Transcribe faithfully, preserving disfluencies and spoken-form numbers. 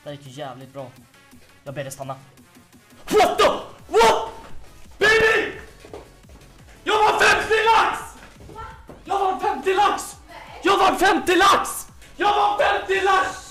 Det gick ju jävligt bra. Jag ber dig stanna. What the? What? Baby! Jag var femtio lax! Jag var femtio lax! Jag var femtio lax! Jag var femtio lax!